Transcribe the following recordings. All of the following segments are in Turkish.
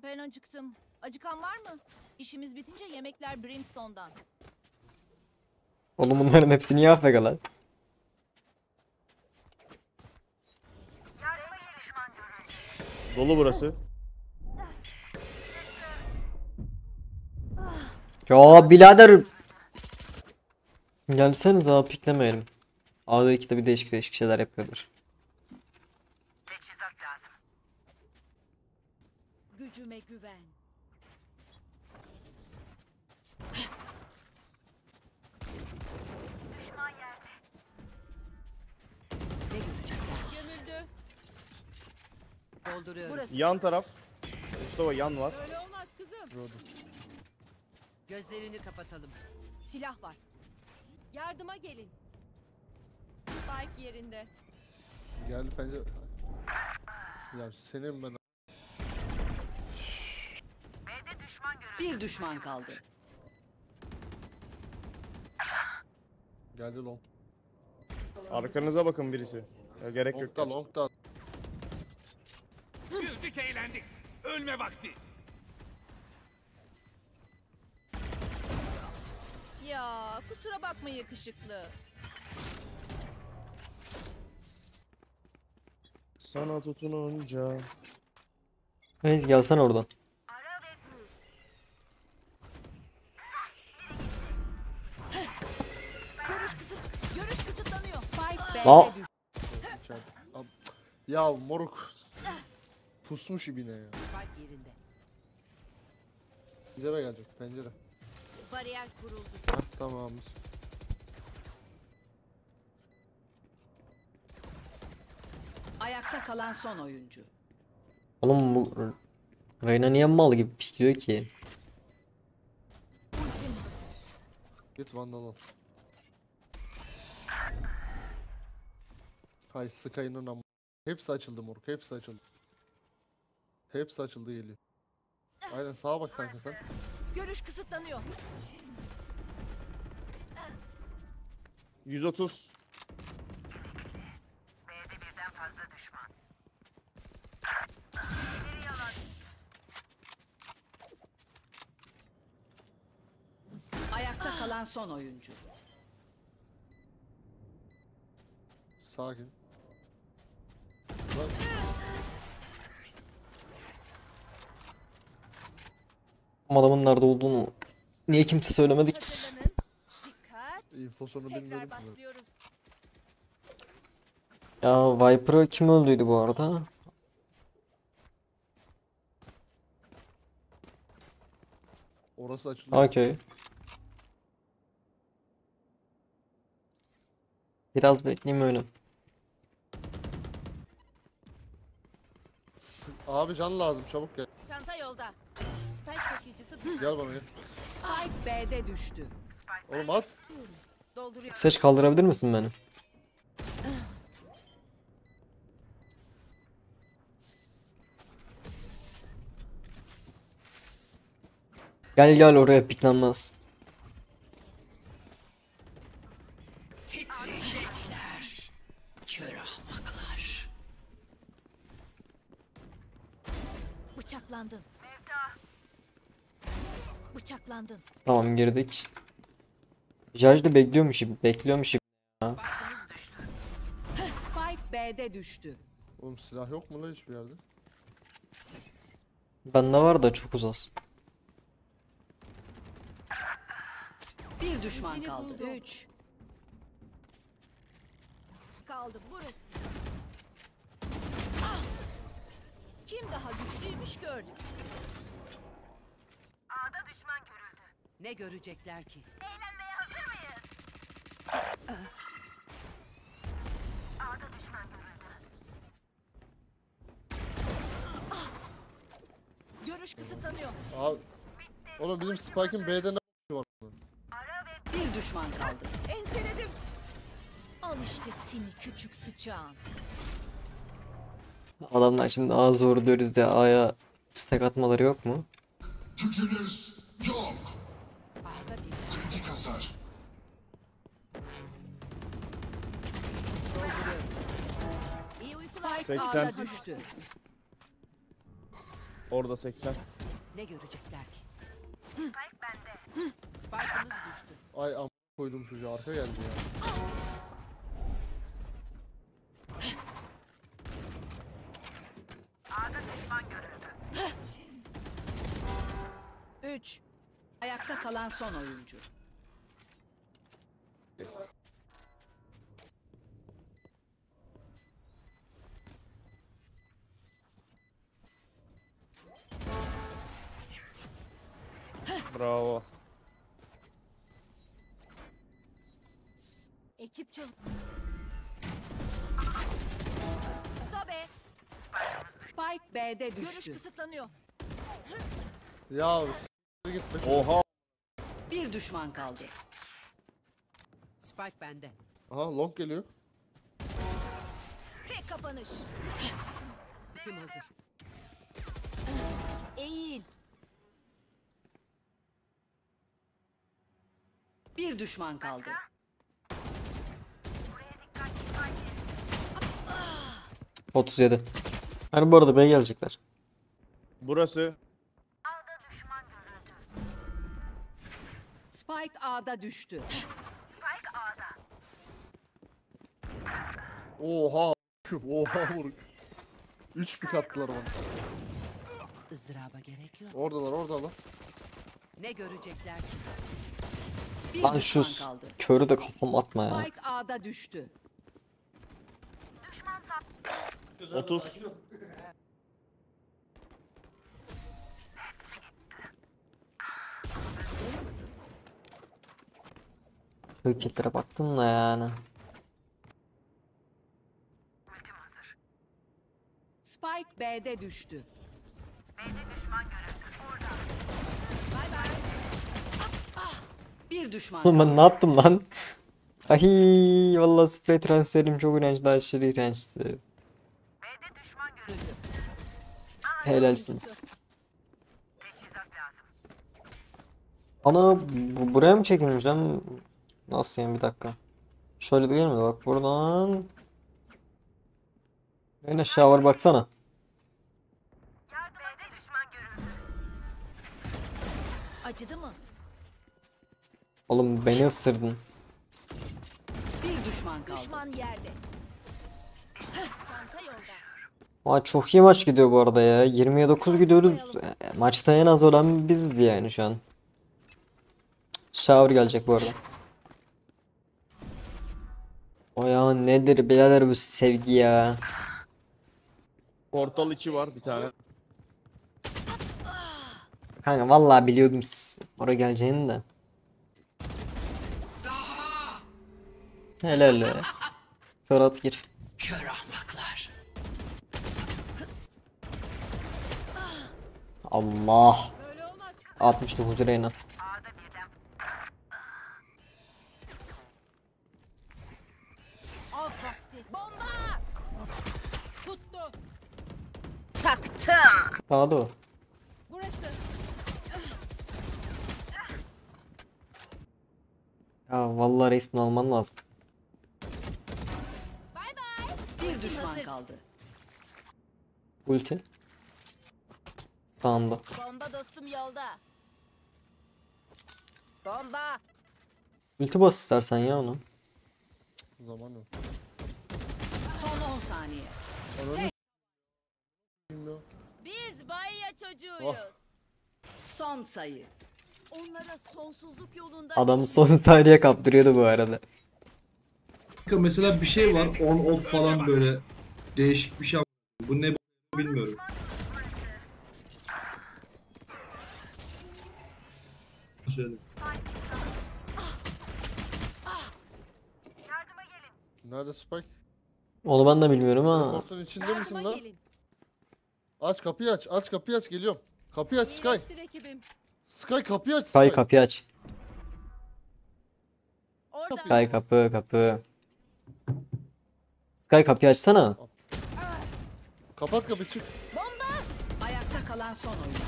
Ben acıktım. Acıkan var mı? İşimiz bitince yemekler Brimstone'dan. Oğlum bunların hepsi niye AFK lan? Dolu burası. Ya birader. Gelseniz abi piklemeyelim. A'da ikide bir değişik şeyler yapıyorlar. Gücüme güven. Düşman yerde. Ne görecekler? Gömüldü. Dolduruyorum. Burası. Yan taraf. Mustafa yan var. Öyle olmaz kızım. Gözlerini kapatalım. Silah var. Yardıma gelin. Spike yerinde. Geldi pencere. Ya senin ben. Bir düşman kaldı. Geldi long. Arkanıza bakın birisi. Ya, gerek yok. Long'da long'da. Güldük eğlendik. Ölme vakti. Ya kusura bakma yakışıklı. Sana tutununca. Reis gelsene oradan. Görüş kısıtlanıyor. Spike Aa! B'de düştü. İçeride. Ya moruk. Pusmuş ibine ya. Spike yerinde. Pencere gelecek pencere. Bariyer kuruldu. Hah tamam. Ayakta kalan son oyuncu. Oğlum bu Reyna niye mal gibi pikliyor ki? Git vandal al. Hay Sky'ın am. Hepsi açıldı moruk, hepsi açıldı. Hepsi açıldı geliyor. Aynen sağa bak kanka sen. Görüş kısıtlanıyor. 130. Ayakta kalan son oyuncu. Sakin. Lan Adamın nerede olduğunu niye kimse söylemedi ki? Hazırlanın. Dikkat. infosunu Tekrar bilmiyordum ki. başlıyoruz. Ya Viper'ı kim öldüydü bu arada? Orası açılıyor. Okey. Biraz bekleyeyim öyle. Abi can lazım çabuk gel. Çanta yolda. Spike taşıyıcısı Gel bana gel. Spike B'de düştü. Oğlum at. dolduruyor. Seç kaldırabilir misin beni? Gel oraya piklenmez. Titriyecekler. Kör ahmaklar. Bıçaklandın. Bıçaklandın. Tamam girdik. Judge de bekliyormuş. Spike B'de düştü. Oğlum silah yok mu lan hiçbir yerde? Bende var da çok uzas. Bir düşman Seni kaldı. buldum. 3. Kaldı burası. Ah! Kim daha güçlüymüş gördük. Ne görecekler ki? Eğlenmeye hazır mıyız? A'da düşman görüldü. Görüş kısıtlanıyor. Abi. Oğlum bizim Spike'ın B'de ne var? Bir düşman kaldı. Enseledim. Al işte seni küçük sıçağın. Adamlar şimdi A zor diyoruz diye A'ya stack atmaları yok mu? Gücünüz yok. A'da bir. Kritik hasar. İyi uykular. Spike 80. A'da düştü. Orada 80. Ne görecekler ki? Spike'ımız düştü. Ay am koydum çocuğa, arka geldi ya. Üç. Ayakta kalan son oyuncu. Bravo. Ekip çalış. Sobe. Spike B'de Görüş düştü. kısıtlanıyor. Ya gitme çocuk. Oha. Bir düşman kaldı. Spike bende. Aha long geliyor. Tek kapanış. Ultim hazır. Eğil. Bir düşman kaldı. Ah. 37. Hani bu arada B'ye gelecekler. Burası. Spike A'da düştü. Oha. Oha vuruk. 3 pik attılar bana. Izdıraba gerek yok. Oradalar. Ne görecekler ki? Bir Lan şu düşman kaldı. körü de kafama atma ya. Spike A'da düştü. 30. Hareketlere baktım da yani. Spike B'de düştü. Bir düşman Oğlum ben kaldı. ne yaptım lan? Ay vallahi spray transferim çok iğrençti, aşırı iğrençti. Helalsiniz. Ana buraya mı çekilmiş lan? Nasıl yani, bir dakika. Şöyle değil mi? Bak buradan. En aşağı var baksana. Acıdı mı? Oğlum beni ısırdın. Bir düşman kaldı. Düşman yerde. Çanta yolda. Aa, çok iyi maç gidiyor bu arada ya. 20'ye 9 gidiyoruz. Maçta en az olan biziz yani şu an. Shower gelecek bu arada. O ya nedir birader bu sevgi ya. Portal 2 var bir tane. Kanka vallahi biliyordum oraya geleceğini de. Helal be. Ferhat gir. Kör ahmaklar. Allah. 69 Reyna. Av vakti. Bomba! Tuttu. Sağda o. Burası. Ya vallahi resmini alman lazım. Bay bay. Bir düşman kaldı. Ulti. Sağında. Bomba dostum yolda. Bomba. Ulti bas istersen ya onu. Zaman yok. Son 10 saniye. Ananı bilmiyorum. Biz Bayya çocuğuyuz. Oh. Son sayı. Onlara sonsuzluk yolunda Adamı son tarihe kaptırıyordu bu arada. Kanka mesela bir şey var on off falan böyle değişik bir şey. Bu ne bilmiyorum. Söyle. Nerede Spike? Onu ben de bilmiyorum ama. Portalın içinde misin Yardıma lan? gelin. Aç kapıyı aç. Aç kapıyı aç, geliyorum. Kapıyı aç Sky. İyileştir ekibim. Sky kapıyı aç Sky Sky. kapıyı aç. Orada. Sky kapı. Sky kapıyı açsana. Kapat kapıyı, çık. Ayakta kalan son oyuncu.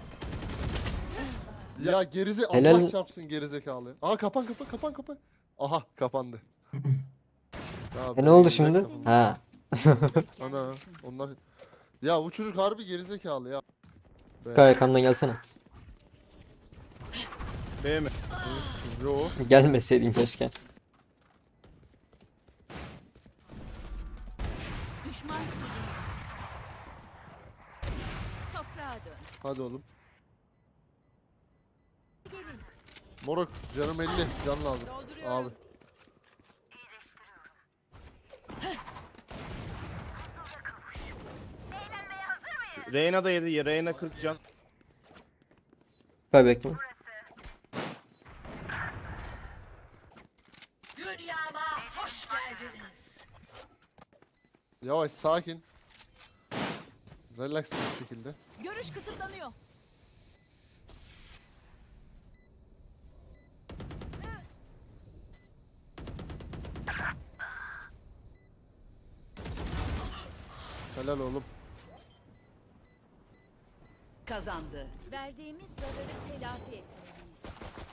Ya gerize Helal. Allah çarpsın gerizekalı. Aa kapan. Aha kapandı. Ya Ne oldu gerizekalı. şimdi? Ha. Ana onlar. Ya bu çocuk harbi gerizekalı ya. Sky arkamdan gelsene. B mi? Yo. Gelmeseydin keşke. Düşman silindi. Toprağa dön. Hadi oğlum. Moruk canım 50. Can lazım. Abi. Reyna da yedi. Reyna 40 can. Sky bekle. Yavaş sakin. Relax bir şekilde. Görüş kısıtlanıyor. Helal oğlum. Kazandı. Verdiğimiz zararı telafi etmeliyiz.